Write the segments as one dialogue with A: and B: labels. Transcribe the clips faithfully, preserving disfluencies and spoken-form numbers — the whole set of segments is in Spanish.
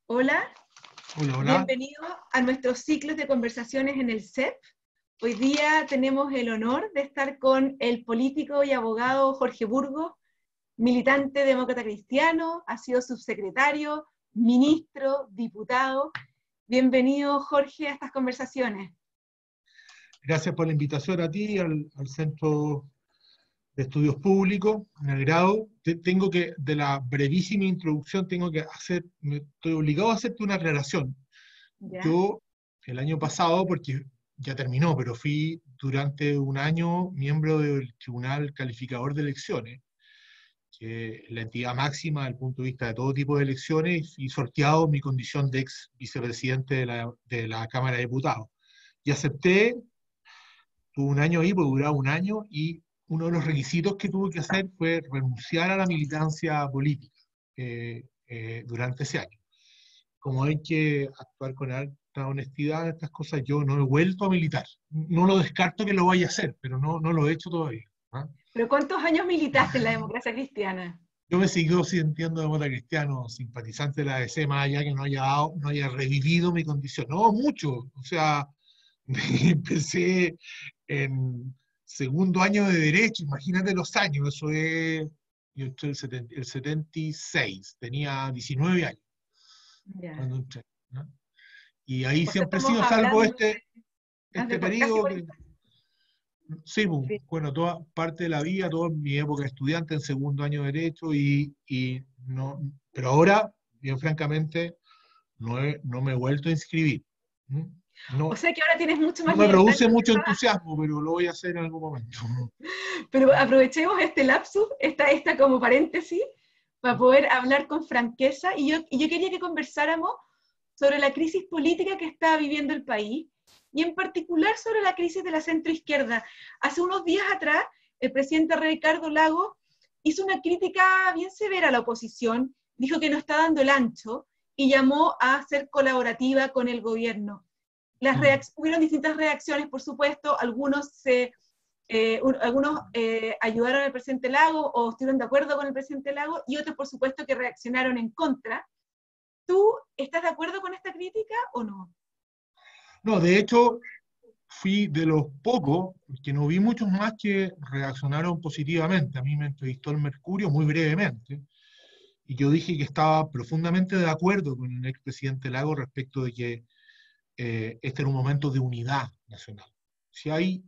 A: Hola,
B: Hola, hola.
A: bienvenido a nuestros ciclos de conversaciones en el C E P. Hoy día tenemos el honor de estar con el político y abogado Jorge Burgos, militante demócrata cristiano, ha sido subsecretario, ministro, diputado. Bienvenido, Jorge, a estas conversaciones.
B: Gracias por la invitación a ti, al, al Centro de Estudios Públicos, me agrado. Te- tengo que, de la brevísima introducción, tengo que hacer, me, estoy obligado a hacerte una aclaración.
A: ¿Ya?
B: Yo, el año pasado, porque ya terminó, pero fui durante un año miembro del Tribunal Calificador de Elecciones, que es la entidad máxima desde el punto de vista de todo tipo de elecciones, y sorteado mi condición de ex vicepresidente de la, de la Cámara de Diputados. Y acepté. Tuve un año ahí, porque duraba un año, y uno de los requisitos que tuve que hacer fue renunciar a la militancia política eh, eh, durante ese año. Como hay que actuar con alta honestidad en estas cosas, yo no he vuelto a militar. No lo descarto que lo vaya a hacer, pero no, no lo he hecho todavía. ¿Ah?
A: ¿Pero cuántos años militaste en la democracia cristiana?
B: Yo me sigo sintiendo demócrata cristiano, simpatizante de la A D C, más allá que no haya, dado, no haya revivido mi condición. No, mucho. O sea, empecé en segundo año de Derecho, imagínate los años, eso es, yo estoy el, setenta el setenta y seis, tenía diecinueve años
A: Ya.
B: cuando entré, ¿no? Y ahí
A: O sea,
B: siempre he
A: estamos
B: sido, salvo
A: hablando
B: este,
A: de, de
B: este
A: por- casi
B: periodo
A: por...
B: que, sí, bu- bueno, toda parte de la vida, toda mi época de estudiante en segundo año de Derecho, y, y no, pero ahora, bien francamente, no, he- no me he vuelto a inscribir. ¿Mm?
A: O
B: No,
A: sea que ahora tienes mucho
B: no
A: más
B: me
A: libertad en
B: produce
A: cuanto
B: mucho
A: a...
B: entusiasmo, pero lo voy a hacer en algún momento.
A: Pero aprovechemos este lapsus, esta, esta como paréntesis, para poder hablar con franqueza. Y yo, y yo quería que conversáramos sobre la crisis política que está viviendo el país, y en particular sobre la crisis de la centroizquierda. Hace unos días atrás, el presidente Ricardo Lagos hizo una crítica bien severa a la oposición, dijo que no está dando el ancho, y llamó a ser colaborativa con el gobierno. Las
B: Mm.
A: reacc- hubieron distintas reacciones, por supuesto, algunos se eh, un, algunos eh, ayudaron al presidente Lago o estuvieron de acuerdo con el presidente Lago, y otros, por supuesto, que reaccionaron en contra. ¿Tú estás de acuerdo con esta crítica o no?
B: No, de hecho, fui de los pocos, que no vi muchos más que reaccionaron positivamente. A mí me entrevistó el Mercurio muy brevemente, y yo dije que estaba profundamente de acuerdo con el expresidente Lago respecto de que eh, este era un momento de unidad nacional. Si hay,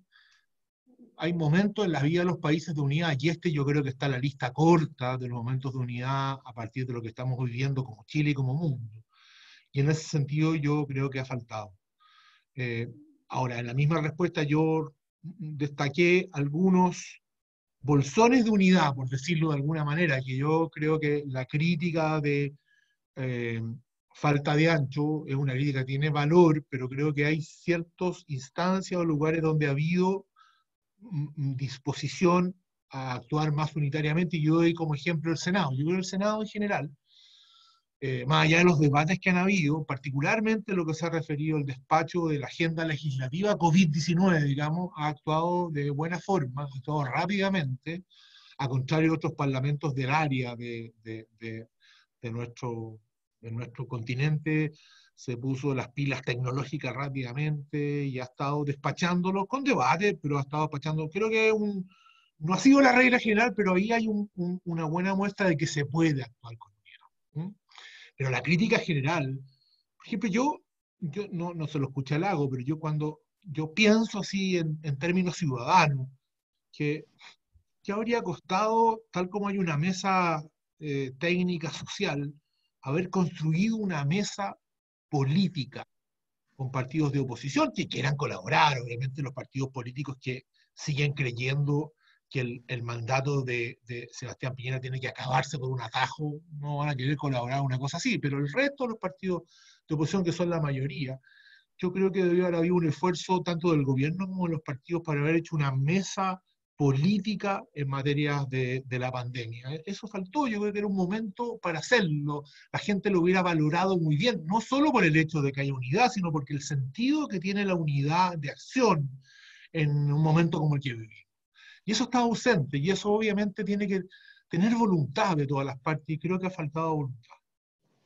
B: hay momentos en la vida de los países de unidad, y este yo creo que está en la lista corta de los momentos de unidad a partir de lo que estamos viviendo como Chile y como mundo. Y en ese sentido yo creo que ha faltado. Eh, Ahora, en la misma respuesta yo destaqué algunos bolsones de unidad, por decirlo de alguna manera, que yo creo que la crítica de eh, falta de ancho es una crítica que tiene valor, pero creo que hay ciertas instancias o lugares donde ha habido mm, disposición a actuar más unitariamente, y yo doy como ejemplo el Senado. Yo creo que el Senado en general, eh, más allá de los debates que han habido, particularmente lo que se ha referido al despacho de la agenda legislativa COVID diecinueve, digamos, ha actuado de buena forma, ha actuado rápidamente, a contrario de otros parlamentos del área de, de, de, de nuestro, de nuestro continente. Se puso las pilas tecnológicas rápidamente y ha estado despachándolo con debate, pero ha estado despachando. Creo que un, no ha sido la regla general, pero ahí hay un, un, una buena muestra de que se puede actuar con unidad. ¿Mm? Pero la crítica general, por ejemplo, yo, yo no, no se lo escuché al Lago, pero yo cuando yo pienso así en, en términos ciudadanos, que, que habría costado, tal como hay una mesa eh, técnica social, haber construido una mesa política con partidos de oposición que quieran colaborar, obviamente los partidos políticos que siguen creyendo que el, el mandato de, de, Sebastián Piñera tiene que acabarse por un atajo, no van a querer colaborar una cosa así, pero el resto de los partidos de oposición, que son la mayoría, yo creo que debió haber habido un esfuerzo tanto del gobierno como de los partidos para haber hecho una mesa política en materia de, de, la pandemia. Eso faltó, yo creo que era un momento para hacerlo. La gente lo hubiera valorado muy bien, no solo por el hecho de que haya unidad, sino porque el sentido que tiene la unidad de acción en un momento como el que vivimos. Y eso está ausente, y eso obviamente tiene que tener voluntad de todas las partes, y creo que ha faltado voluntad.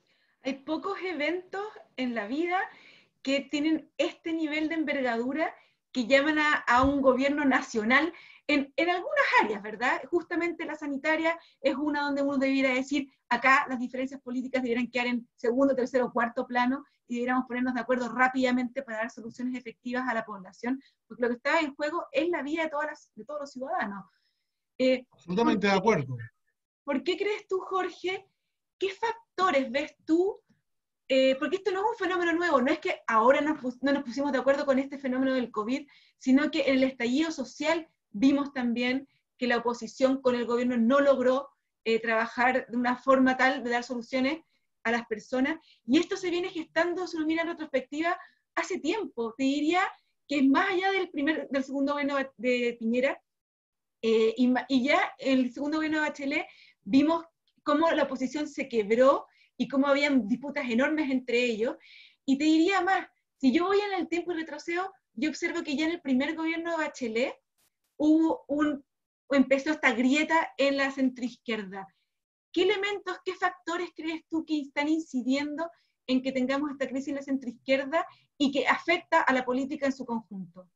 A: Hay pocos eventos en la vida que tienen este nivel de envergadura que llaman a, a un gobierno nacional en, en algunas áreas, ¿verdad? Justamente la sanitaria es una donde uno debiera decir, acá las diferencias políticas deberían quedar en segundo, tercero, cuarto plano y deberíamos ponernos de acuerdo rápidamente para dar soluciones efectivas a la población, porque lo que está en juego es la vida de, todas las, de todos los ciudadanos. Eh,
B: Absolutamente de
A: qué,
B: acuerdo.
A: ¿Por qué crees tú, Jorge, qué factores ves tú? Eh, porque esto no es un fenómeno nuevo, no es que ahora nos pus- no nos pusimos de acuerdo con este fenómeno del COVID, sino que en el estallido social vimos también que la oposición con el gobierno no logró eh, trabajar de una forma tal de dar soluciones a las personas, y esto se viene gestando, si uno mira en retrospectiva, hace tiempo. Te diría que es más allá del, primer, del segundo gobierno de Piñera, eh, y, y ya en el segundo gobierno de Bachelet vimos cómo la oposición se quebró y cómo habían disputas enormes entre ellos. Y te diría más, si yo voy en el tiempo y retrocedo, yo observo que ya en el primer gobierno de Bachelet hubo un, empezó esta grieta en la centroizquierda. ¿Qué elementos, qué factores crees tú que están incidiendo en que tengamos esta crisis en la centroizquierda y que afecta a la política en su conjunto?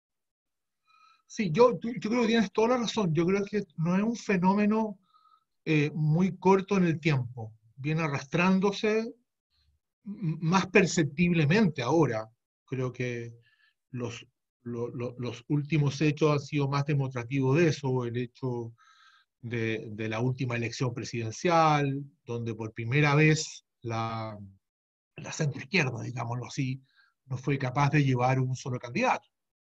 B: Sí, yo, yo creo que tienes toda la razón. Yo creo que no es un fenómeno eh, muy corto en el tiempo. Viene arrastrándose más perceptiblemente ahora. Creo que los, lo, lo, los últimos hechos han sido más demostrativos de eso, el hecho de, de la última elección presidencial, donde por primera vez la, la centroizquierda, digámoslo así, no fue capaz de llevar un solo candidato.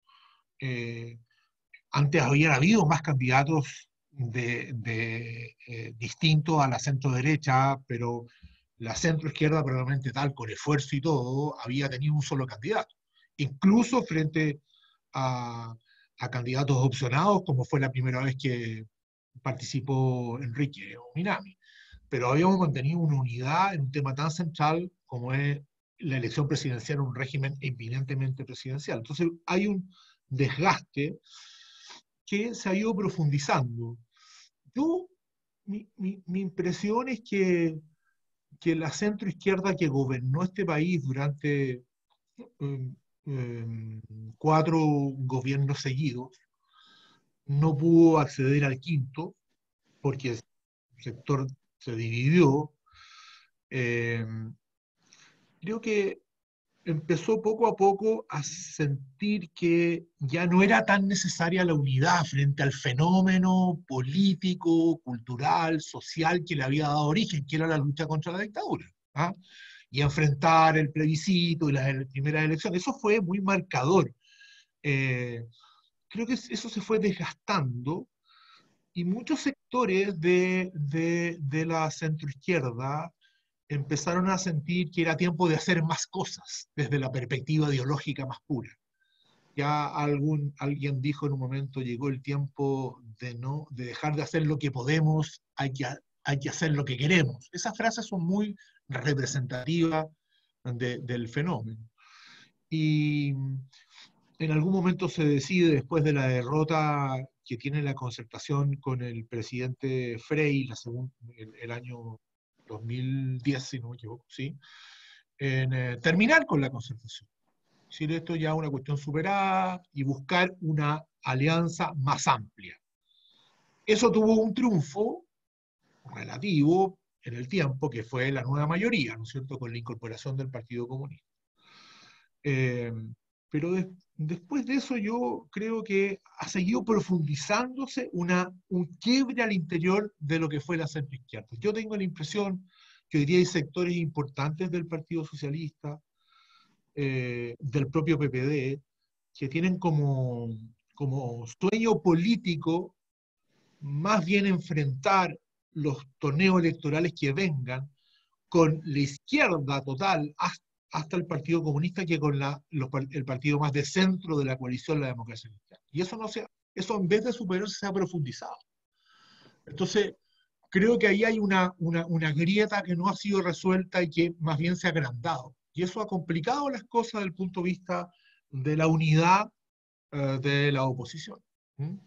B: Eh, antes habían habido más candidatos de, de, eh, distintos a la centro derecha, pero la centro izquierda, probablemente tal, con esfuerzo y todo, había tenido un solo candidato. Incluso frente a, a candidatos opcionados, como fue la primera vez que participó Enrique Minami. Pero habíamos mantenido una unidad en un tema tan central como es la elección presidencial, un régimen eminentemente presidencial. Entonces hay un desgaste que se ha ido profundizando. Yo, mi, mi, mi impresión es que, que la centroizquierda que gobernó este país durante um, um, cuatro gobiernos seguidos no pudo acceder al quinto porque el sector se dividió. Eh, creo que empezó poco a poco a sentir que ya no era tan necesaria la unidad frente al fenómeno político, cultural, social que le había dado origen, que era la lucha contra la dictadura. ¿Ah? Y enfrentar el plebiscito y las primeras elecciones. Eso fue muy marcador. Eh, creo que eso se fue desgastando y muchos sectores de, de, de la centroizquierda empezaron a sentir que era tiempo de hacer más cosas desde la perspectiva ideológica más pura. Ya algún, alguien dijo en un momento, llegó el tiempo de, no, de dejar de hacer lo que podemos, hay que, hay que hacer lo que queremos. Esas frases son muy representativas de, del fenómeno. Y en algún momento se decide, después de la derrota que tiene la concertación con el presidente Frei la segun, el, el año dos mil diez, si no me equivoco, ¿sí? En eh, terminar con la concertación. Es decir, esto ya es una cuestión superada y buscar una alianza más amplia. Eso tuvo un triunfo relativo en el tiempo, que fue la nueva mayoría, ¿no es cierto?, con la incorporación del Partido Comunista. Eh, pero de, después de eso yo creo que ha seguido profundizándose una, un quiebre al interior de lo que fue la centroizquierda. Yo tengo la impresión que hoy día hay sectores importantes del Partido Socialista, eh, del propio P P D, que tienen como, como sueño político más bien enfrentar los torneos electorales que vengan con la izquierda total hasta, hasta el Partido Comunista que con la, los, el partido más de centro de la coalición, la democracia cristiana. Y eso, no se, eso en vez de superarse se ha profundizado. Entonces, creo que ahí hay una, una, una grieta que no ha sido resuelta y que más bien se ha agrandado. Y eso ha complicado las cosas desde el punto de vista de la unidad uh, de la oposición. ¿Mm?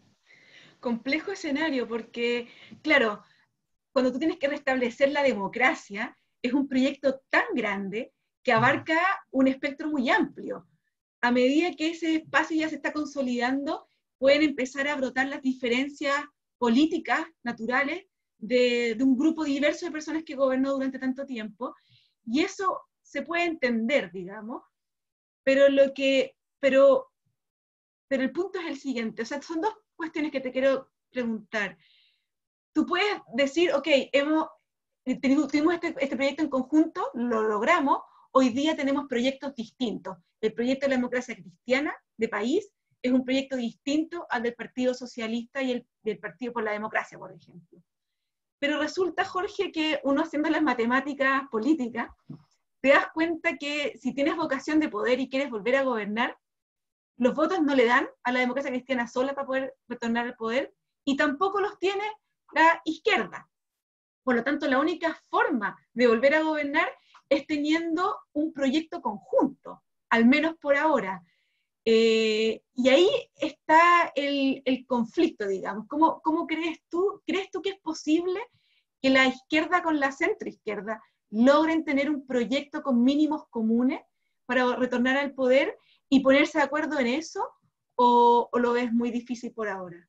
A: Complejo escenario, porque, claro, cuando tú tienes que restablecer la democracia, es un proyecto tan grande que abarca un espectro muy amplio. A medida que ese espacio ya se está consolidando, pueden empezar a brotar las diferencias políticas naturales de, de un grupo diverso de personas que gobernó durante tanto tiempo, y eso se puede entender, digamos, pero, lo que, pero, pero el punto es el siguiente, o sea, son dos cuestiones que te quiero preguntar. Tú puedes decir, ok, hemos, tuvimos este, este proyecto en conjunto, lo logramos, hoy día tenemos proyectos distintos. El proyecto de la democracia cristiana de país es un proyecto distinto al del Partido Socialista y el del Partido por la Democracia, por ejemplo. Pero resulta, Jorge, que uno haciendo las matemáticas políticas, te das cuenta que si tienes vocación de poder y quieres volver a gobernar, los votos no le dan a la democracia cristiana sola para poder retornar al poder, y tampoco los tiene la izquierda. Por lo tanto, la única forma de volver a gobernar es teniendo un proyecto conjunto, al menos por ahora. Eh, y ahí está el, el conflicto, digamos. ¿Cómo, cómo crees tú? ¿Crees tú que es posible que la izquierda con la centroizquierda logren tener un proyecto con mínimos comunes para retornar al poder y ponerse de acuerdo en eso? ¿O, o lo ves muy difícil por ahora?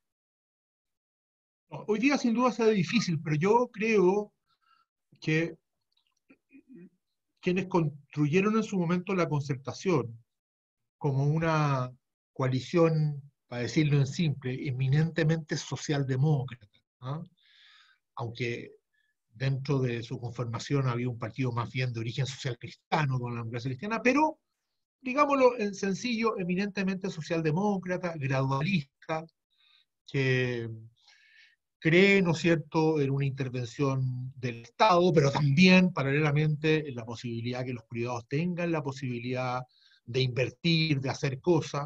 B: Hoy día sin duda será difícil, pero yo creo que quienes construyeron en su momento la Concertación como una coalición, para decirlo en simple, eminentemente socialdemócrata, ¿no? Aunque dentro de su conformación había un partido más bien de origen social cristiano con la democracia cristiana, pero digámoslo en sencillo, eminentemente socialdemócrata, gradualista, que cree, ¿no es cierto?, en una intervención del Estado, pero también, paralelamente, en la posibilidad que los privados tengan la posibilidad de invertir, de hacer cosas.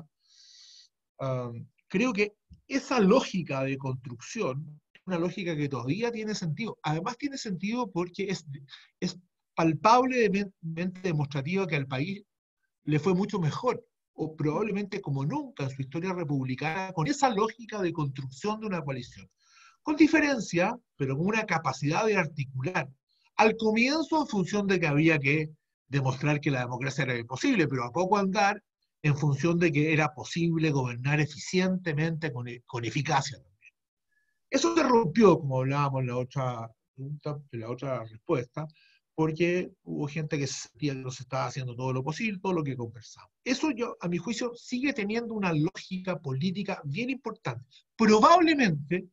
B: Um, creo que esa lógica de construcción es una lógica que todavía tiene sentido. Además tiene sentido porque es, es palpablemente demostrativa que al país le fue mucho mejor, o probablemente como nunca en su historia republicana, con esa lógica de construcción de una coalición. Con diferencia, pero con una capacidad de articular. Al comienzo, en función de que había que demostrar que la democracia era imposible, pero a poco andar, en función de que era posible gobernar eficientemente, con, con eficacia también. Eso se rompió, como hablábamos en la otra pregunta, en la otra respuesta, porque hubo gente que sentía que no se estaba haciendo todo lo posible, todo lo que conversamos. Eso, yo, a mi juicio, sigue teniendo una lógica política bien importante. Probablemente,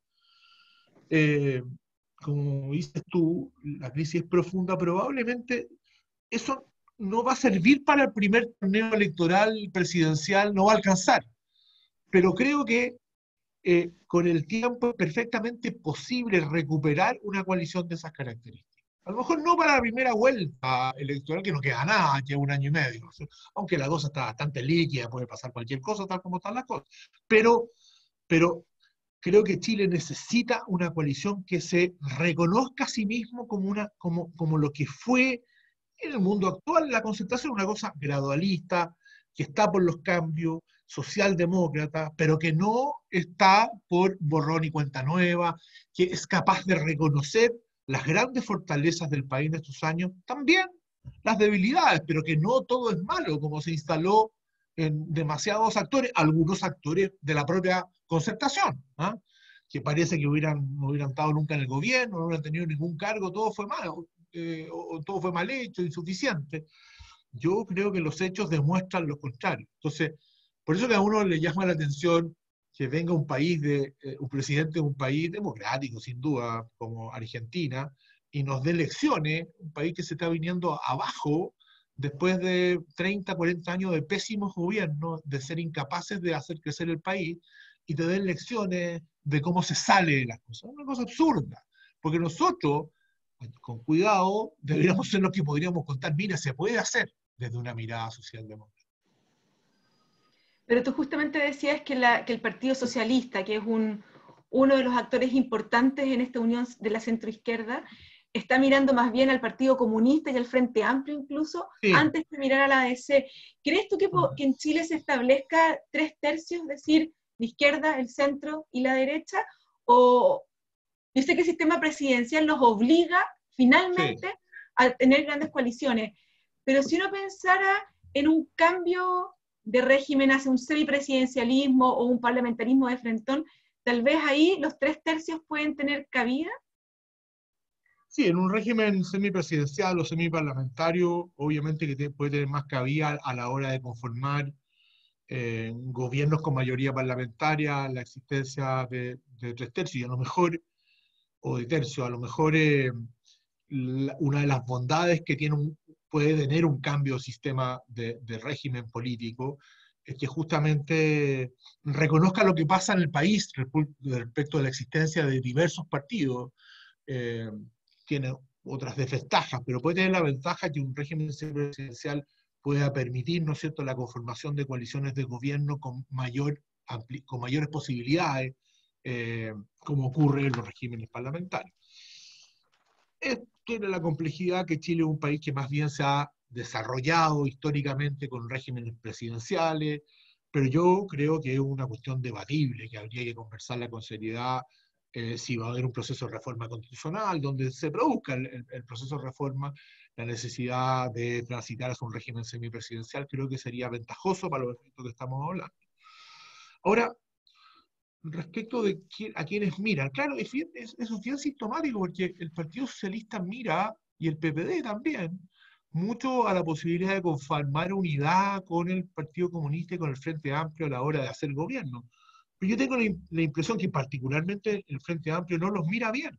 B: Eh, como dices tú, la crisis es profunda, probablemente eso no va a servir para el primer torneo electoral presidencial, no va a alcanzar. Pero creo que eh, con el tiempo es perfectamente posible recuperar una coalición de esas características. A lo mejor no para la primera vuelta electoral, que no queda nada, que un año y medio, aunque la cosa está bastante líquida, puede pasar cualquier cosa, tal como están las cosas. Pero, pero creo que Chile necesita una coalición que se reconozca a sí mismo como, una, como, como lo que fue en el mundo actual la Concertación, una cosa gradualista, que está por los cambios, socialdemócrata, pero que no está por borrón y cuenta nueva, que es capaz de reconocer las grandes fortalezas del país en estos años, también las debilidades, pero que no todo es malo, como se instaló en demasiados actores, algunos actores de la propia Concertación, ¿eh? Que parece que hubieran, no hubieran estado nunca en el gobierno, no hubieran tenido ningún cargo, todo fue malo, eh, o, o todo fue mal hecho, insuficiente. Yo creo que los hechos demuestran lo contrario. Entonces, por eso que a uno le llama la atención que venga un país, de, eh, un presidente de un país democrático, sin duda, como Argentina, y nos dé lecciones, un país que se está viniendo abajo después de treinta, cuarenta años de pésimos gobiernos, de ser incapaces de hacer crecer el país, y te den lecciones de cómo se sale de las cosas. Es una cosa absurda, porque nosotros, con cuidado, deberíamos ser los que podríamos contar, mira, se puede hacer desde una mirada socialdemócrata.
A: Pero tú justamente decías que, la, que el Partido Socialista, que es un, uno de los actores importantes en esta unión de la centroizquierda, está mirando más bien al Partido Comunista y al Frente Amplio incluso, sí, antes de mirar a la A D C. ¿Crees tú que, que en Chile se establezca tres tercios, es decir, la izquierda, el centro y la derecha? O yo sé que el sistema presidencial nos obliga finalmente sí. a tener grandes coaliciones. Pero si uno pensara en un cambio de régimen hacia un semipresidencialismo o un parlamentarismo de frentón, tal vez ahí los tres tercios pueden tener cabida.
B: Sí, en un régimen semipresidencial o semiparlamentario, obviamente que te, puede tener más cabida a la hora de conformar eh, gobiernos con mayoría parlamentaria, la existencia de, de tres tercios, y a lo mejor, o de tercio, a lo mejor eh, la, una de las bondades que tiene un, puede tener un cambio de sistema de, de régimen político es que justamente reconozca lo que pasa en el país respecto de la existencia de diversos partidos. Eh, tiene otras desventajas, pero puede tener la ventaja que un régimen presidencial pueda permitir, ¿no es cierto?, la conformación de coaliciones de gobierno con, mayor, con mayores posibilidades, eh, como ocurre en los regímenes parlamentarios. Eh, tiene la complejidad que Chile es un país que más bien se ha desarrollado históricamente con regímenes presidenciales, pero yo creo que es una cuestión debatible, que habría que conversarla con seriedad. Eh, si va a haber un proceso de reforma constitucional, donde se produzca el, el, el proceso de reforma, la necesidad de transitar hacia un régimen semipresidencial, creo que sería ventajoso para los efectos que estamos hablando. Ahora, respecto de quién, a quienes miran, claro, es, es, eso es bien sintomático, porque el Partido Socialista mira, y el P P D también, mucho a la posibilidad de conformar unidad con el Partido Comunista y con el Frente Amplio a la hora de hacer gobierno. Pero yo tengo la, la impresión que particularmente el Frente Amplio no los mira bien.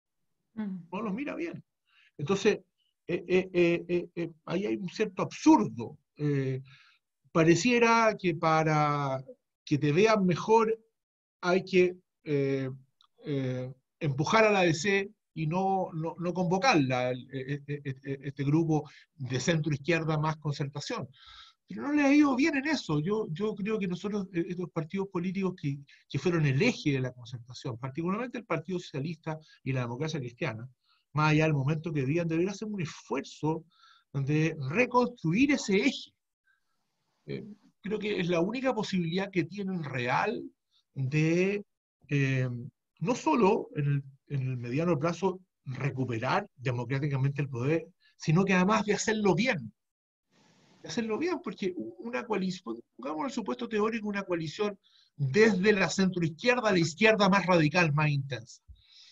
B: No los mira bien. Entonces, eh, eh, eh, eh, ahí hay un cierto absurdo. Eh, pareciera que para que te vean mejor hay que eh, eh, empujar a la D C y no, no, no convocarla, este grupo de centro-izquierda más concertación. Pero no le ha ido bien en eso. Yo, yo creo que nosotros, estos partidos políticos que, que fueron el eje de la concertación, particularmente el Partido Socialista y la Democracia Cristiana, más allá del momento que debían, deberían hacer un esfuerzo de reconstruir ese eje. Eh, creo que es la única posibilidad que tienen real de, eh, no solo en el, en el mediano plazo, recuperar democráticamente el poder, sino que además de hacerlo bien. De hacerlo bien, porque una coalición, pongamos el supuesto teórico, una coalición desde la centroizquierda a la izquierda más radical, más intensa.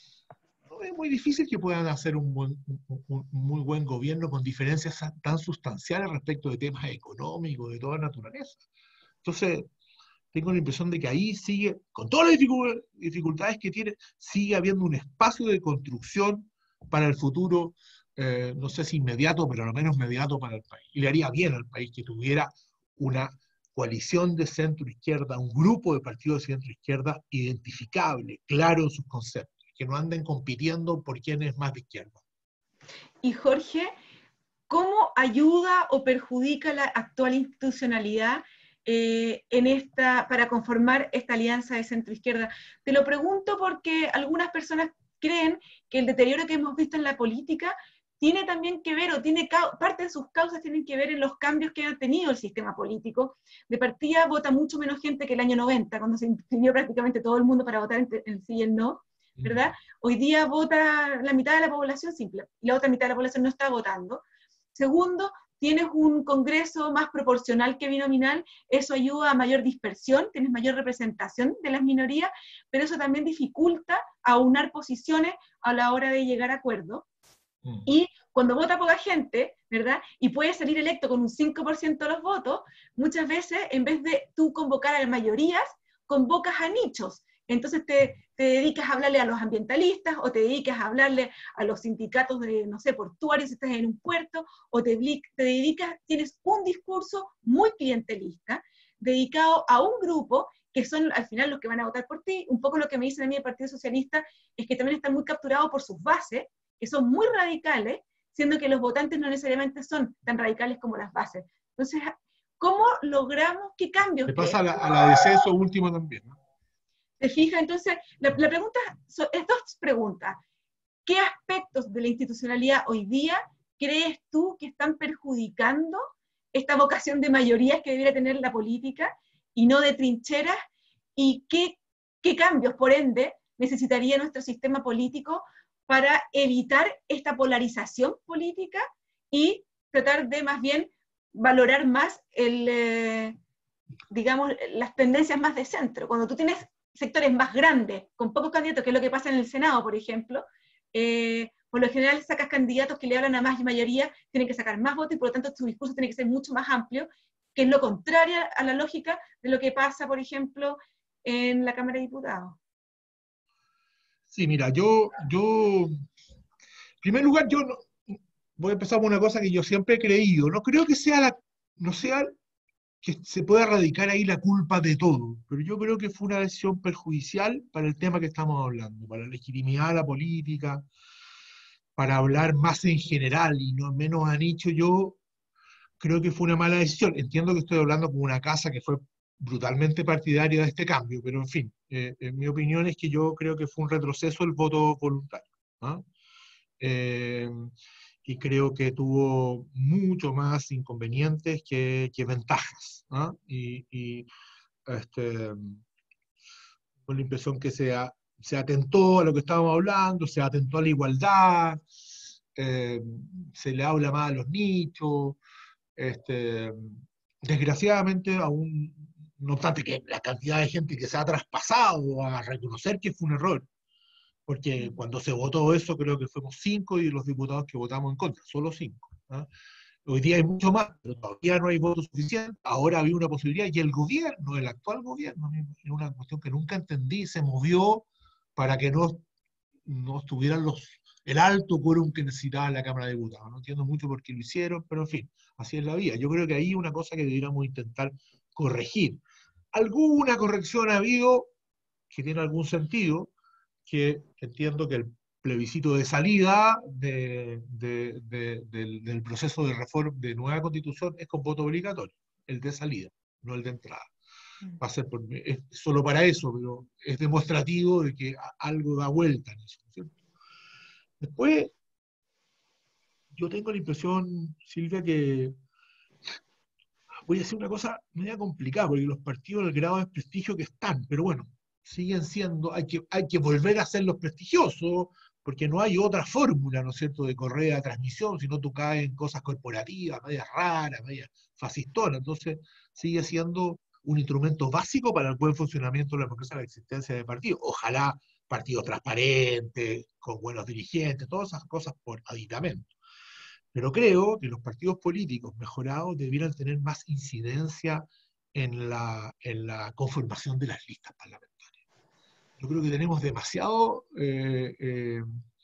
B: No es muy difícil que puedan hacer un, buen, un, un muy buen gobierno con diferencias tan sustanciales respecto de temas económicos, de toda naturaleza. Entonces, tengo la impresión de que ahí sigue, con todas las dificultades que tiene, sigue habiendo un espacio de construcción para el futuro, eh, no sé si inmediato, pero al menos mediato para el país. Y le haría bien al país que tuviera una coalición de centro-izquierda, un grupo de partidos de centro-izquierda identificable, claro en sus conceptos, que no anden compitiendo por quién es más de izquierda.
A: Y Jorge, ¿cómo ayuda o perjudica la actual institucionalidad eh, en esta, para conformar esta alianza de centro-izquierda? Te lo pregunto porque algunas personas creen que el deterioro que hemos visto en la política tiene también que ver, o tiene parte de sus causas tienen que ver en los cambios que ha tenido el sistema político. De partida vota mucho menos gente que el año noventa, cuando se inscribió prácticamente todo el mundo para votar en el sí y el no, ¿verdad? Hoy día vota la mitad de la población simple, y la otra mitad de la población no está votando. Segundo, tienes un Congreso más proporcional que binominal, eso ayuda a mayor dispersión, tienes mayor representación de las minorías, pero eso también dificulta aunar posiciones a la hora de llegar a acuerdos. Mm. Y cuando vota poca gente, ¿verdad? Y puede salir electo con un cinco por ciento de los votos, muchas veces, en vez de tú convocar a las mayorías, convocas a nichos. Entonces te, te dedicas a hablarle a los ambientalistas, o te dedicas a hablarle a los sindicatos de, no sé, portuarios si estás en un puerto, o te, te dedicas, tienes un discurso muy clientelista, dedicado a un grupo que son al final los que van a votar por ti. Un poco lo que me dicen a mí el Partido Socialista es que también están muy capturados por sus bases, que son muy radicales, siendo que los votantes no necesariamente son tan radicales como las bases. Entonces, ¿cómo logramos qué cambios?
B: Le pasa a la, a la D C eso último también, ¿no?
A: ¿Te fijas? Entonces, la, la pregunta es dos preguntas. ¿Qué aspectos de la institucionalidad hoy día crees tú que están perjudicando esta vocación de mayorías que debería tener la política y no de trincheras? ¿Y qué, qué cambios, por ende, necesitaría nuestro sistema político para evitar esta polarización política y tratar de más bien valorar más el, eh, digamos, las tendencias más de centro. Cuando tú tienes sectores más grandes, con pocos candidatos, que es lo que pasa en el Senado, por ejemplo, eh, por lo general sacas candidatos que le hablan a más mayoría, tienen que sacar más votos y por lo tanto tu discurso tiene que ser mucho más amplio, que es lo contrario a la lógica de lo que pasa, por ejemplo, en la Cámara de Diputados.
B: Sí, mira, yo, yo, en primer lugar, yo no, voy a empezar por una cosa que yo siempre he creído, no creo que sea la, no sea que se pueda radicar ahí la culpa de todo, pero yo creo que fue una decisión perjudicial para el tema que estamos hablando, para la legitimidad de la política, para hablar más en general y no menos a nicho. Yo creo que fue una mala decisión. Entiendo que estoy hablando con una casa que fue brutalmente partidaria de este cambio, pero en fin, eh, en mi opinión es que yo creo que fue un retroceso el voto voluntario. ¿Ah? Eh, y creo que tuvo mucho más inconvenientes que, que ventajas. ¿Ah? Y, y este, con la impresión que se, a, se atentó a lo que estábamos hablando, se atentó a la igualdad, eh, se le habla más a los nichos. Este, desgraciadamente, aún, no obstante que la cantidad de gente que se ha traspasado a reconocer que fue un error, porque cuando se votó eso creo que fuimos cinco y los diputados que votamos en contra, solo cinco. ¿Ah? Hoy día hay mucho más, pero todavía no hay votos suficientes. Ahora había una posibilidad y el gobierno, el actual gobierno, es una cuestión que nunca entendí, se movió para que no, no estuvieran los, el alto quórum que necesitaba la Cámara de Diputados. No entiendo mucho por qué lo hicieron, pero en fin, así es la vida. Yo creo que ahí una cosa que deberíamos intentar corregir. Alguna corrección ha habido que tiene algún sentido, que entiendo que el plebiscito de salida de, de, de, del, del proceso de reforma de nueva constitución es con voto obligatorio, el de salida, no el de entrada. Va a ser por, es solo para eso, pero es demostrativo de que algo da vuelta en eso, ¿cierto? Después, yo tengo la impresión, Silvia, que voy a decir una cosa media complicada, porque los partidos, el grado de prestigio que están, pero bueno, siguen siendo, hay que, hay que volver a hacerlos prestigiosos, porque no hay otra fórmula, ¿no es cierto?, de correa de transmisión, si no tú caes en cosas corporativas, medias raras, medias fascistonas. Entonces, sigue siendo un instrumento básico para el buen funcionamiento de la democracia, la existencia de partidos. Ojalá partidos transparentes, con buenos dirigentes, todas esas cosas por aditamento. Pero creo que los partidos políticos mejorados debieran tener más incidencia en la, en la conformación de las listas parlamentarias. Yo creo que tenemos demasiado, eh, eh,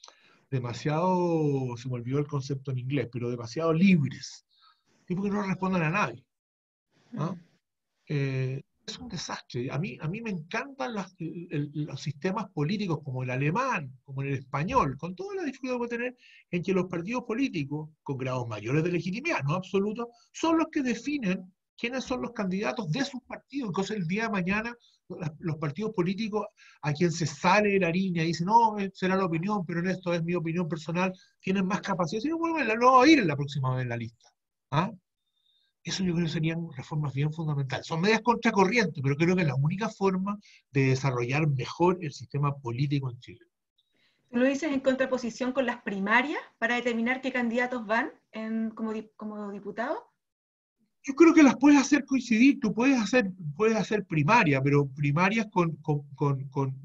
B: demasiado, se me olvidó el concepto en inglés, pero demasiado libres, tipo que no respondan a nadie. ¿No? Eh, es un desastre. A mí, a mí me encantan las, el, el, los sistemas políticos como el alemán, como el español, con toda la dificultad que puede tener en que los partidos políticos, con grados mayores de legitimidad, no absolutos, son los que definen quiénes son los candidatos de sus partidos. Entonces el día de mañana los partidos políticos a quien se sale de la línea y dicen, no, será la opinión, pero en esto es mi opinión personal, tienen más capacidad. Si no, bueno, no va a ir en la próxima vez en la lista. ¿Ah? Eso yo creo que serían reformas bien fundamentales. Son medias contracorrientes, pero creo que es la única forma de desarrollar mejor el sistema político en Chile.
A: ¿Tú lo dices en contraposición con las primarias para determinar qué candidatos van en, como, como diputados?
B: Yo creo que las puedes hacer coincidir. Tú puedes hacer, puedes hacer primaria, pero primarias con, con, con, con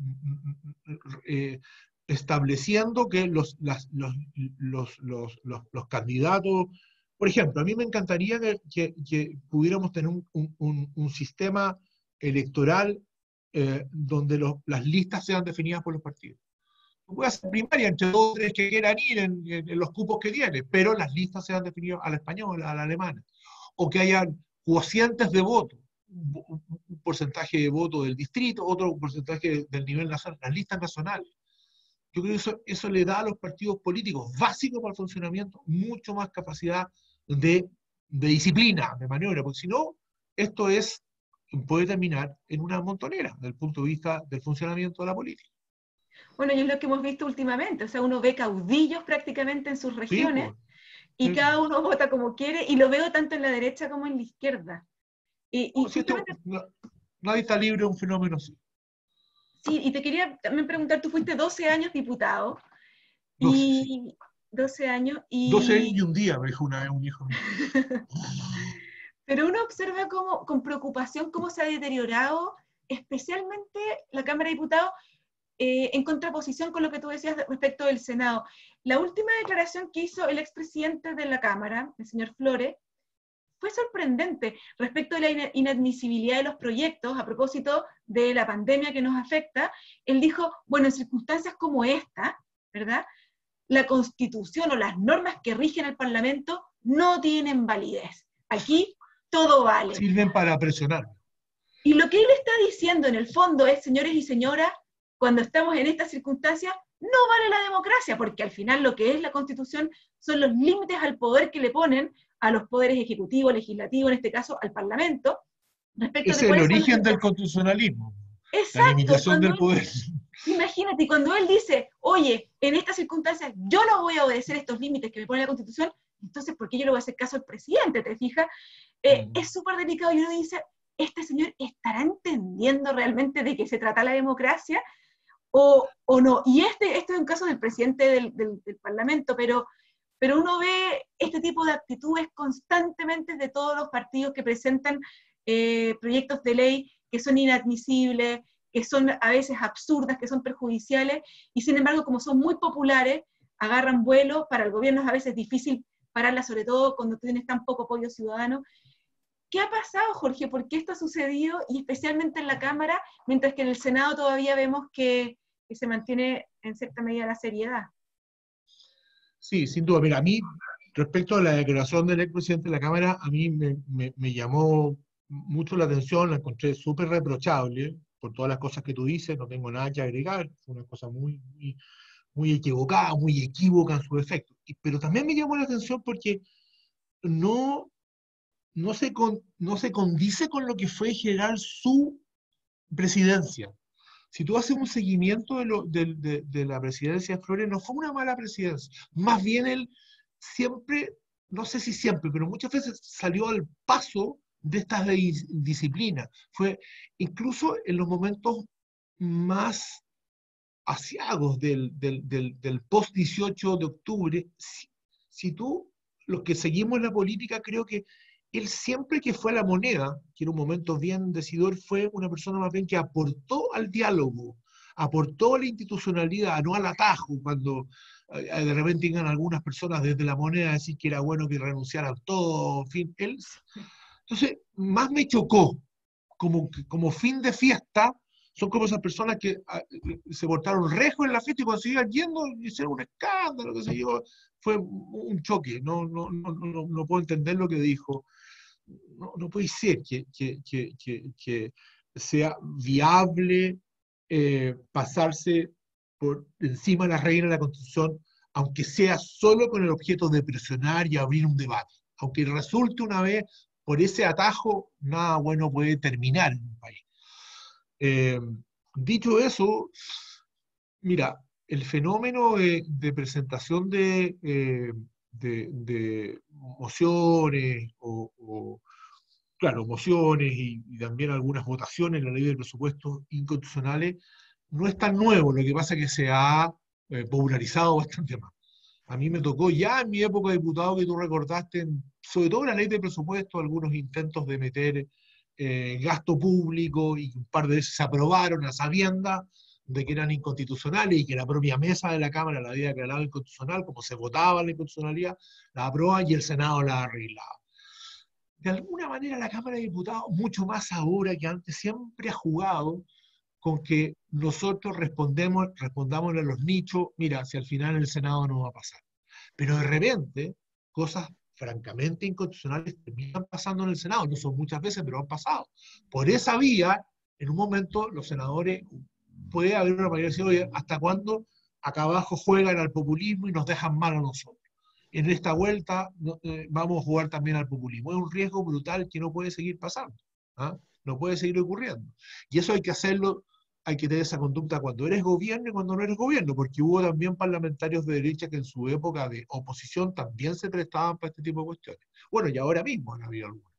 B: eh, estableciendo que los, las, los, los, los, los, los candidatos. Por ejemplo, a mí me encantaría que, que, que pudiéramos tener un, un, un sistema electoral eh, donde los, las listas sean definidas por los partidos. Tú puedes hacer primaria entre dos o tres que quieran ir en, en, en los cupos que tiene, pero las listas sean definidas a la española, a la alemana. O que hayan cocientes de voto, un, un porcentaje de voto del distrito, otro porcentaje del nivel nacional, las listas nacionales. Yo creo que eso, eso le da a los partidos políticos básicos para el funcionamiento mucho más capacidad de, de disciplina, de maniobra, porque si no, esto es, puede terminar en una montonera desde el punto de vista del funcionamiento de la política.
A: Bueno, y es lo que hemos visto últimamente, o sea, uno ve caudillos prácticamente en sus regiones, sí, pues, y sí, cada uno vota como quiere, y lo veo tanto en la derecha como en la izquierda. Y, y
B: si esto, no, nadie está libre de un fenómeno así.
A: Sí, y te quería también preguntar, tú fuiste doce años diputado,
B: doce, sí.
A: Y doce años,
B: doce años
A: y...
B: y un día, me dijo una vez un hijo mío.
A: Pero uno observa cómo, con preocupación cómo se ha deteriorado, especialmente la Cámara de Diputados, eh, en contraposición con lo que tú decías respecto del Senado. La última declaración que hizo el expresidente de la Cámara, el señor Flores, fue sorprendente respecto de la inadmisibilidad de los proyectos a propósito de la pandemia que nos afecta. Él dijo, bueno, en circunstancias como esta, ¿verdad?, la Constitución o las normas que rigen el Parlamento no tienen validez. Aquí todo vale.
B: Sirven para presionar.
A: Y lo que él está diciendo en el fondo es, señores y señoras, cuando estamos en estas circunstancias, no vale la democracia, porque al final lo que es la Constitución son los límites al poder que le ponen a los poderes ejecutivo, legislativo, en este caso al Parlamento, respecto
B: Ese
A: de
B: es el
A: cuáles son
B: origen
A: nuestras...
B: del constitucionalismo, la
A: Exacto,
B: limitación
A: cuando
B: del
A: él,
B: poder.
A: imagínate, cuando él dice, oye, en estas circunstancias yo no voy a obedecer estos límites que me pone la Constitución, entonces, ¿por qué yo le voy a hacer caso al presidente? ¿Te fijas? Eh,
B: Mm.
A: es súper delicado, y uno dice, ¿este señor estará entendiendo realmente de qué se trata la democracia o, o no? Y este, este es un caso del presidente del, del, del Parlamento, pero, pero uno ve este tipo de actitudes constantemente de todos los partidos que presentan eh, proyectos de ley que son inadmisibles, que son a veces absurdas, que son perjudiciales, y sin embargo, como son muy populares, agarran vuelo. Para el gobierno es a veces difícil pararla, sobre todo cuando tienes tan poco apoyo ciudadano. ¿Qué ha pasado, Jorge? ¿Por qué esto ha sucedido? Y especialmente en la Cámara, mientras que en el Senado todavía vemos que, que se mantiene en cierta medida la seriedad.
B: Sí, sin duda. Mira, a mí, respecto a la declaración del expresidente de la Cámara, a mí me, me, me llamó mucho la atención, la encontré súper reprochable por todas las cosas que tú dices, no tengo nada que agregar, fue una cosa muy, muy, muy equivocada, muy equívoca en su efecto. Y, pero también me llamó la atención porque no, no, se con, no se condice con lo que fue en general su presidencia. Si tú haces un seguimiento de, lo, de, de, de la presidencia de Flores, no fue una mala presidencia. Más bien él siempre, no sé si siempre, pero muchas veces salió al paso de estas disciplinas. Fue incluso en los momentos más asiagos del, del, del, del post dieciocho de octubre, si, si tú, los que seguimos la política, creo que él siempre que fue a la moneda, que era un momento bien decidor, fue una persona más bien que aportó al diálogo, aportó a la institucionalidad, no al atajo, cuando eh, de repente llegan algunas personas desde la moneda a decir que era bueno que renunciaran todo, en fin, él... Entonces, más me chocó, como, como fin de fiesta, son como esas personas que a, se portaron rejo en la fiesta y cuando se iban yendo hicieron un escándalo, qué sé yo, fue un choque, no, no, no, no, no puedo entender lo que dijo. No, no puede ser que, que, que, que, que sea viable eh, pasarse por encima de las reglas de la Constitución, aunque sea solo con el objeto de presionar y abrir un debate. Aunque resulte una vez, por ese atajo, nada bueno puede terminar en un país. Eh, dicho eso, mira, el fenómeno de, de presentación de, eh, de, de, mociones o, o claro, mociones y, y, también algunas votaciones en la ley de presupuestos inconstitucionales, no es tan nuevo, lo que pasa es que se ha eh, popularizado bastante más. A mí me tocó ya en mi época de diputado que tú recordaste, en, sobre todo en la ley de presupuestos, algunos intentos de meter eh, gasto público y un par de veces se aprobaron a sabiendas de que eran inconstitucionales y que la propia mesa de la Cámara la había declarado inconstitucional, como se votaba la inconstitucionalidad, la aprobaba y el Senado la arreglaba. De alguna manera la Cámara de Diputados, mucho más ahora que antes, siempre ha jugado con que nosotros respondemos, respondámosle a los nichos, mira, si al final el Senado no va a pasar. Pero de repente, cosas francamente inconstitucionales terminan pasando en el Senado, no son muchas veces, pero han pasado. Por esa vía, en un momento, los senadores, puede haber una mayoría de decir, oye, ¿hasta cuándo acá abajo juegan al populismo y nos dejan mal a nosotros? En esta vuelta no, eh, vamos a jugar también al populismo. Es un riesgo brutal que no puede seguir pasando, ¿ah? No puede seguir ocurriendo. Y eso hay que hacerlo, hay que tener esa conducta cuando eres gobierno y cuando no eres gobierno, porque hubo también parlamentarios de derecha que en su época de oposición también se prestaban para este tipo de cuestiones. Bueno, y ahora mismo han habido algunos.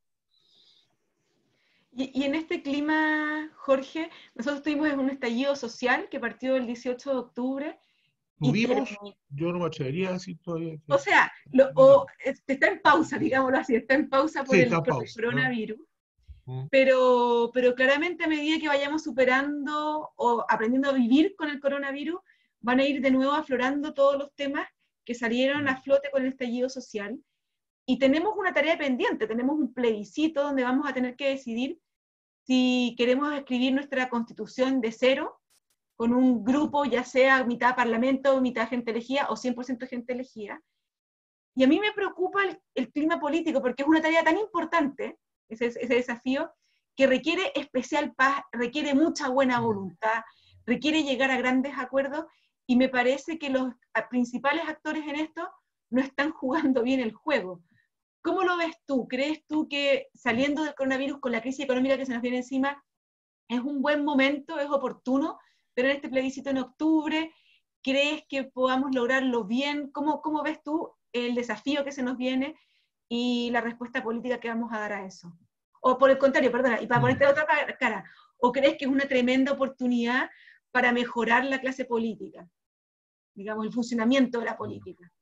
A: Y, y en este clima, Jorge, nosotros tuvimos un estallido social que partió el dieciocho de octubre, y
B: ¿Tuvimos?
A: terminó.
B: Yo no me atrevería a decir todavía que...
A: O sea, lo, o, está en pausa, digámoslo así, está en pausa por
B: Sí,
A: el,
B: está en
A: por el
B: pausa, ¿no?
A: coronavirus.
B: Mm.
A: Pero, pero claramente a medida que vayamos superando o aprendiendo a vivir con el coronavirus, van a ir de nuevo aflorando todos los temas que salieron a flote con el estallido social. Y tenemos una tarea pendiente, tenemos un plebiscito donde vamos a tener que decidir si queremos escribir nuestra constitución de cero, con un grupo, ya sea mitad parlamento, mitad gente elegida o cien por ciento gente elegida. Y a mí me preocupa el, el clima político, porque es una tarea tan importante, ese, ese desafío, que requiere especial paz, requiere mucha buena voluntad, requiere llegar a grandes acuerdos, y me parece que los principales actores en esto no están jugando bien el juego. ¿Cómo lo ves tú? ¿Crees tú que saliendo del coronavirus con la crisis económica que se nos viene encima, es un buen momento, es oportuno tener este plebiscito en octubre? ¿Crees que podamos lograrlo bien? ¿Cómo, cómo ves tú el desafío que se nos viene y la respuesta política que vamos a dar a eso? O por el contrario, perdona, y para ponerte la otra cara, ¿o crees que es una tremenda oportunidad para mejorar la clase política? Digamos, el funcionamiento de la política.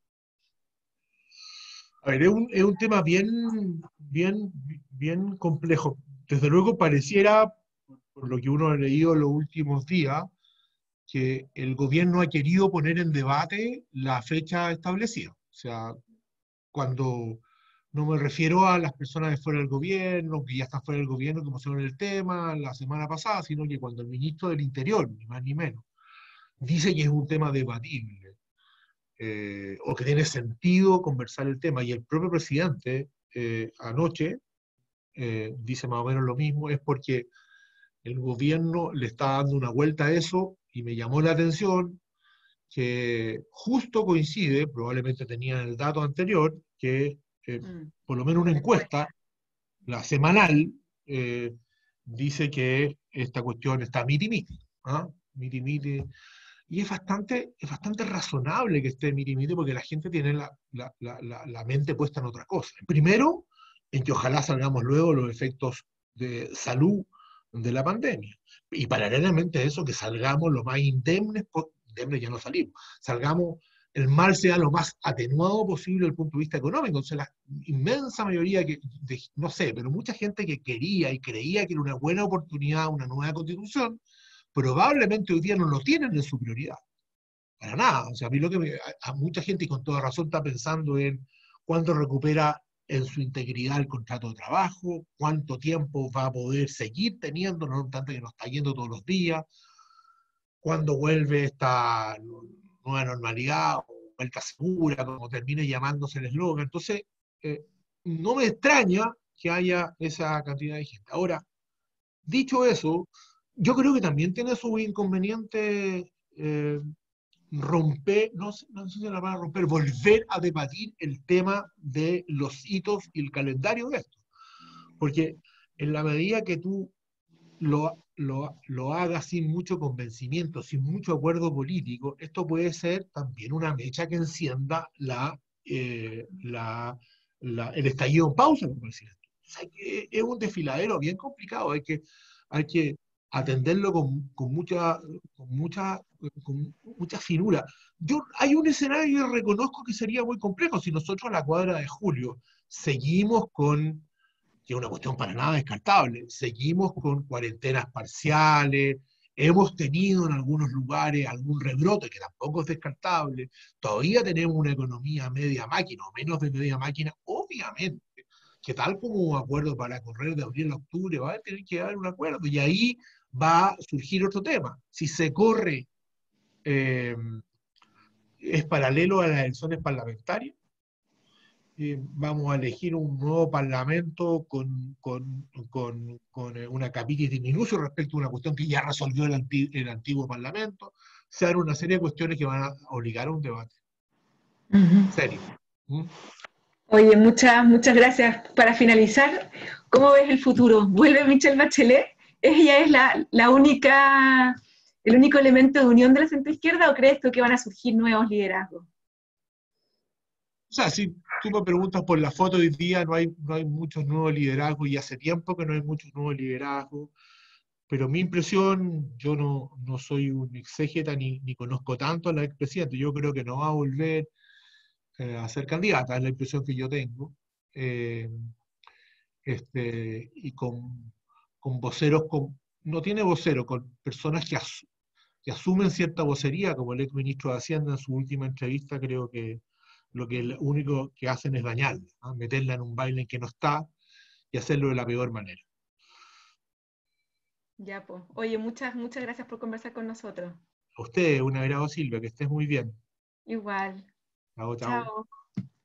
B: A ver, es un, es un tema bien, bien, bien complejo. Desde luego pareciera, por lo que uno ha leído en los últimos días, que el gobierno ha querido poner en debate la fecha establecida. O sea, cuando no me refiero a las personas de fuera del gobierno, que ya están fuera del gobierno, que pusieron el tema la semana pasada, sino que cuando el ministro del Interior, ni más ni menos, dice que es un tema debatible, eh, o que tiene sentido conversar el tema, y el propio presidente eh, anoche eh, dice más o menos lo mismo, es porque el gobierno le está dando una vuelta a eso, y me llamó la atención que justo coincide, probablemente tenían el dato anterior, que eh,
A: Mm.
B: por lo menos una encuesta, la semanal, eh, dice que esta cuestión está miti-miti, ¿ah? Miti-miti. Y es bastante, es bastante razonable que esté miti-miti, porque la gente tiene la, la, la, la mente puesta en otra cosa. Primero, en que ojalá salgamos luego los efectos de salud de la pandemia. Y paralelamente a eso, que salgamos lo más indemnes, indemnes ya no salimos, salgamos, el mal sea lo más atenuado posible desde el punto de vista económico. Entonces, la inmensa mayoría, que, de, no sé, pero mucha gente que quería y creía que era una buena oportunidad, una nueva constitución, probablemente hoy día no lo tienen en su prioridad. Para nada. O sea, a mí lo que me, a, a mucha gente, y con toda razón, está pensando en cuándo recupera en su integridad el contrato de trabajo, cuánto tiempo va a poder seguir teniendo, no tanto que nos está yendo todos los días, cuándo vuelve esta nueva normalidad o vuelta segura, como termine llamándose el eslogan. Entonces, eh, no me extraña que haya esa cantidad de gente. Ahora, dicho eso, yo creo que también tiene su inconveniente eh, romper, no, no sé si la palabra romper, volver a debatir el tema de los hitos y el calendario de esto. Porque en la medida que tú lo, lo, lo hagas sin mucho convencimiento, sin mucho acuerdo político, esto puede ser también una mecha que encienda la, eh, la, la, el estallido en pausa, como decía. O sea, que es un desfiladero bien complicado, hay que, hay que atenderlo con, con, mucha, con, mucha, con mucha finura. Yo, hay un escenario que reconozco que sería muy complejo si nosotros a la cuadra de julio seguimos con, que es una cuestión para nada descartable, seguimos con cuarentenas parciales, hemos tenido en algunos lugares algún rebrote que tampoco es descartable, todavía tenemos una economía media máquina o menos de media máquina, obviamente, que tal como un acuerdo para correr de abril a octubre va a tener que haber un acuerdo, y ahí va a surgir otro tema. Si se corre, eh, es paralelo a las elecciones parlamentarias, eh, vamos a elegir un nuevo parlamento con, con, con, con una capitis disminución respecto a una cuestión que ya resolvió el, anti, el antiguo parlamento. Se dan una serie de cuestiones que van a obligar a un debate.
A: Uh-huh.
B: Serio. ¿Mm?
A: Oye, muchas, muchas gracias. Para finalizar, ¿cómo ves el futuro? ¿Vuelve Michelle Bachelet? ¿Ella es la, la única, el único elemento de unión de la centroizquierda, o crees tú que van a surgir nuevos liderazgos?
B: O sea, si tú me preguntas por la foto de hoy día, no hay, no hay muchos nuevos liderazgos, y hace tiempo que no hay muchos nuevos liderazgos. pero mi impresión, yo no, no soy un exégeta ni, ni conozco tanto a la expresidenta, yo creo que no va a volver eh, a ser candidata, es la impresión que yo tengo. Eh, este, y con, con voceros, con, no tiene voceros, con personas que, as, que asumen cierta vocería, como el ex ministro de Hacienda en su última entrevista, creo que lo que lo único que hacen es dañarla, ¿no? Meterla en un baile en que no está y hacerlo de la peor manera.
A: Ya, pues. Oye, muchas, muchas gracias por conversar con nosotros.
B: A usted, un agrado, Silvia, que estés muy bien.
A: Igual.
B: Chao, chao.
A: Chao.